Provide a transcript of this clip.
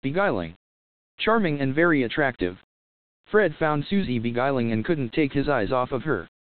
Beguiling. Charming and very attractive. Fred found Susie beguiling and couldn't take his eyes off of her.